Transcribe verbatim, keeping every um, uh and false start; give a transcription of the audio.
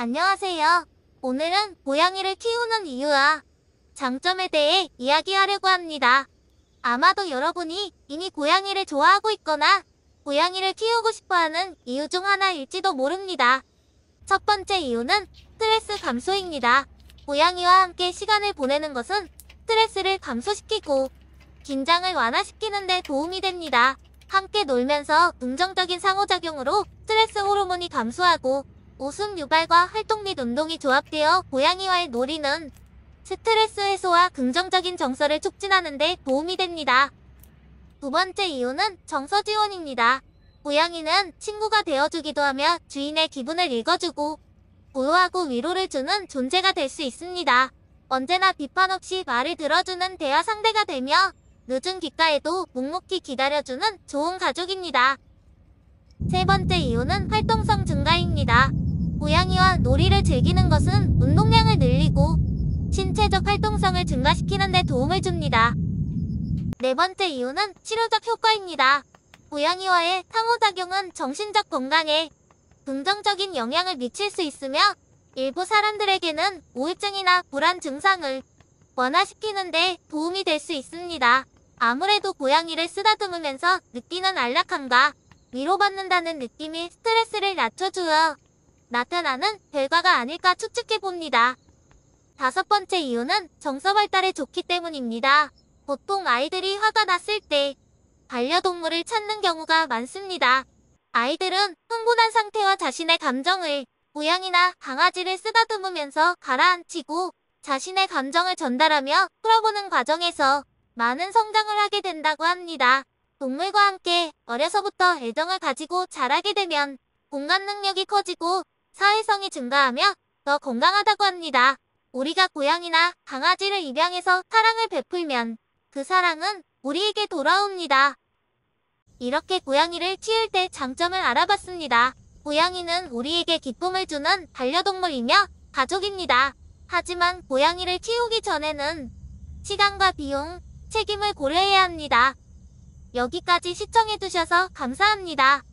안녕하세요. 오늘은 고양이를 키우는 이유와 장점에 대해 이야기하려고 합니다. 아마도 여러분이 이미 고양이를 좋아하고 있거나 고양이를 키우고 싶어하는 이유 중 하나일지도 모릅니다. 첫 번째 이유는 스트레스 감소입니다. 고양이와 함께 시간을 보내는 것은 스트레스를 감소시키고 긴장을 완화시키는 데 도움이 됩니다. 함께 놀면서 긍정적인 상호작용으로 스트레스 호르몬이 감소하고 웃음 유발과 활동 및 운동이 조합되어 고양이와의 놀이는 스트레스 해소와 긍정적인 정서를 촉진하는 데 도움이 됩니다. 두 번째 이유는 정서 지원입니다. 고양이는 친구가 되어주기도 하며 주인의 기분을 읽어주고 보호하고 위로를 주는 존재가 될 수 있습니다. 언제나 비판 없이 말을 들어주는 대화 상대가 되며 늦은 귓가에도 묵묵히 기다려주는 좋은 가족입니다. 세 번째 이유는 활동성 증가입니다. 고양이와 놀이를 즐기는 것은 운동량을 늘리고 신체적 활동성을 증가시키는 데 도움을 줍니다. 네 번째 이유는 치료적 효과입니다. 고양이와의 상호작용은 정신적 건강에 긍정적인 영향을 미칠 수 있으며 일부 사람들에게는 우울증이나 불안 증상을 완화시키는 데 도움이 될 수 있습니다. 아무래도 고양이를 쓰다듬으면서 느끼는 안락함과 위로받는다는 느낌이 스트레스를 낮춰주어 나타나는 결과가 아닐까 추측해봅니다. 다섯 번째 이유는 정서 발달에 좋기 때문입니다. 보통 아이들이 화가 났을 때 반려동물을 찾는 경우가 많습니다. 아이들은 흥분한 상태와 자신의 감정을 고양이나 강아지를 쓰다듬으면서 가라앉히고 자신의 감정을 전달하며 풀어보는 과정에서 많은 성장을 하게 된다고 합니다. 동물과 함께 어려서부터 애정을 가지고 자라게 되면 공감 능력이 커지고 사회성이 증가하며 더 건강하다고 합니다. 우리가 고양이나 강아지를 입양해서 사랑을 베풀면 그 사랑은 우리에게 돌아옵니다. 이렇게 고양이를 키울 때 장점을 알아봤습니다. 고양이는 우리에게 기쁨을 주는 반려동물이며 가족입니다. 하지만 고양이를 키우기 전에는 시간과 비용, 책임을 고려해야 합니다. 여기까지 시청해주셔서 감사합니다.